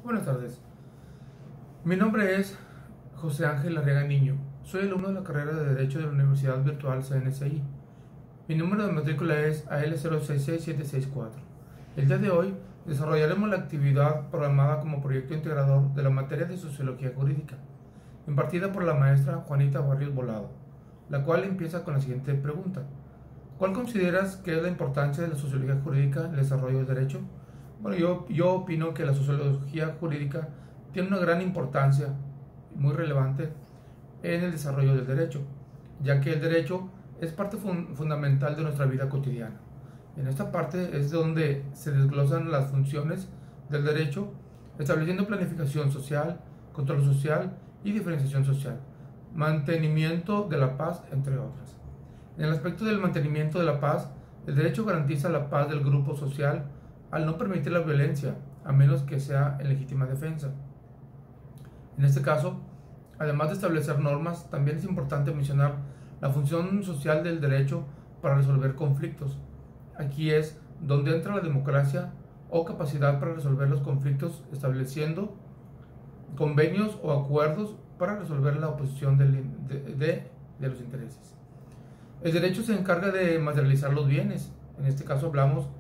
Buenas tardes. Mi nombre es José Ángel Arriaga Niño. Soy alumno de la carrera de Derecho de la Universidad Virtual CNSI. Mi número de matrícula es AL066764. El día de hoy desarrollaremos la actividad programada como proyecto integrador de la materia de Sociología Jurídica, impartida por la maestra Juanita Barrios Volado, la cual empieza con la siguiente pregunta. ¿Cuál consideras que es la importancia de la sociología jurídica en el desarrollo del derecho? Bueno, yo opino que la sociología jurídica tiene una gran importancia, muy relevante, en el desarrollo del derecho, ya que el derecho es parte fundamental de nuestra vida cotidiana. En esta parte es donde se desglosan las funciones del derecho, estableciendo planificación social, control social y diferenciación social, mantenimiento de la paz, entre otras. En el aspecto del mantenimiento de la paz, el derecho garantiza la paz del grupo social al no permitir la violencia, a menos que sea en legítima defensa. En este caso, además de establecer normas, también es importante mencionar la función social del derecho para resolver conflictos. Aquí es donde entra la democracia o capacidad para resolver los conflictos, estableciendo convenios o acuerdos para resolver la oposición de los intereses. El derecho se encarga de materializar los bienes. En este caso hablamos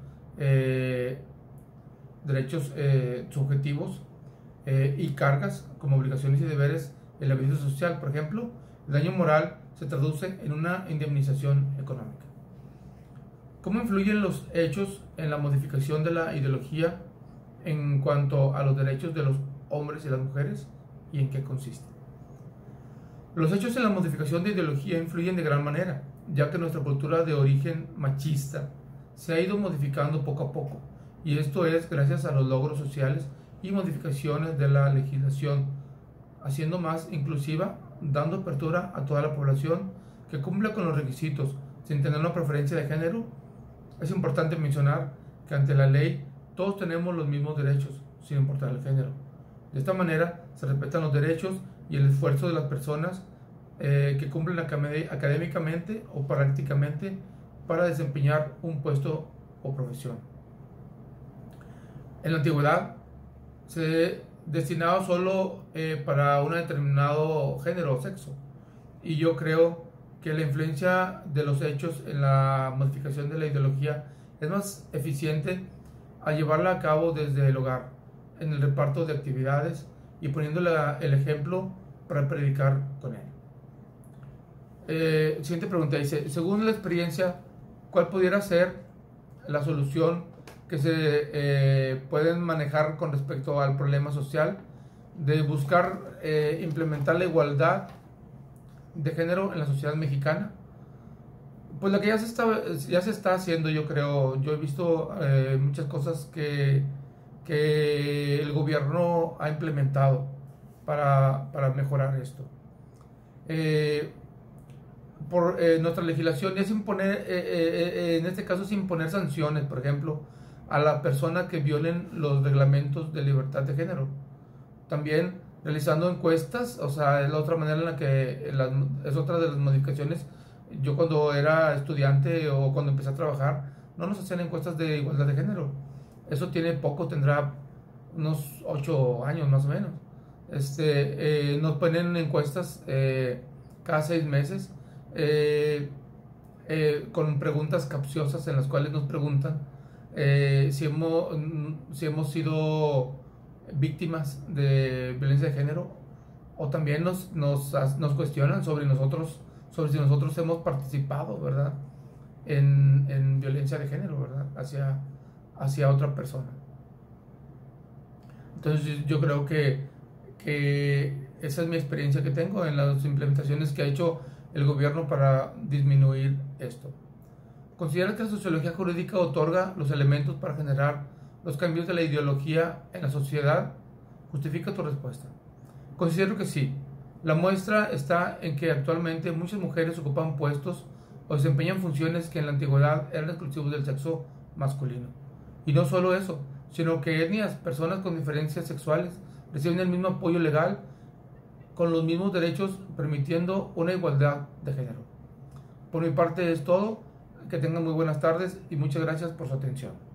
derechos subjetivos y cargas como obligaciones y deberes en la vida social. Por ejemplo, el daño moral se traduce en una indemnización económica. ¿Cómo influyen los hechos en la modificación de la ideología en cuanto a los derechos de los hombres y las mujeres, y en qué consiste? Los hechos en la modificación de ideología influyen de gran manera, ya que nuestra cultura de origen machista se ha ido modificando poco a poco, y esto es gracias a los logros sociales y modificaciones de la legislación, haciendo más inclusiva, dando apertura a toda la población que cumpla con los requisitos sin tener una preferencia de género. Es importante mencionar que ante la ley todos tenemos los mismos derechos, sin importar el género. De esta manera se respetan los derechos y el esfuerzo de las personas que cumplen académicamente o prácticamente para desempeñar un puesto o profesión. En la antigüedad se destinaba solo para un determinado género o sexo, y yo creo que la influencia de los hechos en la modificación de la ideología es más eficiente al llevarla a cabo desde el hogar, en el reparto de actividades y poniendo el ejemplo para predicar con él. Siguiente pregunta dice, según la experiencia, ¿cuál pudiera ser la solución que se pueden manejar con respecto al problema social de buscar implementar la igualdad de género en la sociedad mexicana? Pues la que ya se está haciendo, yo creo. Yo he visto muchas cosas que el gobierno ha implementado para mejorar esto. Por nuestra legislación es imponer, en este caso es imponer sanciones, por ejemplo, a la persona que violen los reglamentos de libertad de género. También realizando encuestas, o sea, es la otra manera en la que es otra de las modificaciones. Yo cuando era estudiante o cuando empecé a trabajar, no nos hacían encuestas de igualdad de género. Eso tiene poco, tendrá unos 8 años más o menos. Nos ponen encuestas cada 6 meses con preguntas capciosas en las cuales nos preguntan si hemos sido víctimas de violencia de género, o también nos cuestionan sobre si nosotros hemos participado, ¿verdad?, en violencia de género, ¿verdad?, hacia otra persona. Entonces yo creo que esa es mi experiencia que tengo en las implementaciones que ha hecho el gobierno para disminuir esto. ¿Considera que la sociología jurídica otorga los elementos para generar los cambios de la ideología en la sociedad? Justifica tu respuesta. Considero que sí. La muestra está en que actualmente muchas mujeres ocupan puestos o desempeñan funciones que en la antigüedad eran exclusivos del sexo masculino. Y no solo eso, sino que etnias, personas con diferencias sexuales, reciben el mismo apoyo legal con los mismos derechos, permitiendo una igualdad de género. Por mi parte es todo. Que tengan muy buenas tardes y muchas gracias por su atención.